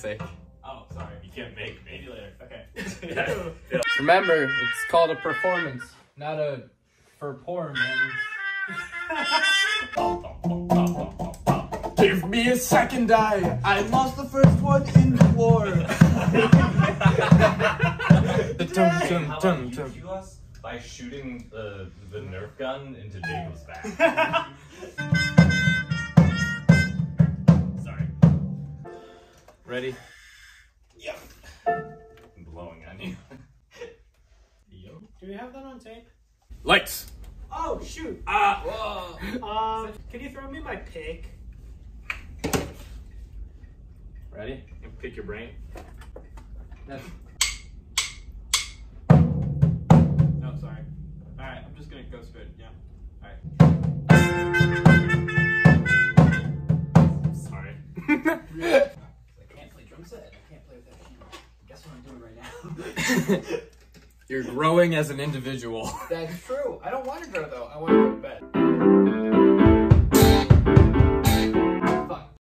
classic. Oh, sorry. You can't make me. Maybe later. Okay. Yeah. Remember, it's called a performance, not a performance. Give me a second eye. I lost the first one in the war. How about you cue us by shooting the Nerf gun into Bagels' back? Sorry. Ready? Yep. I'm blowing on you. Do we have that on tape? Lights. Oh shoot! Whoa. Can you throw me my pick? Ready? And pick your brain. Yes. No, sorry. All right, I'm just gonna go straight. Yeah. All right. Sorry. I can't play drum set. I can't play with that key. Guess what I'm doing right now? You're growing as an individual. That's true. I don't want to grow though. I want to go to bed.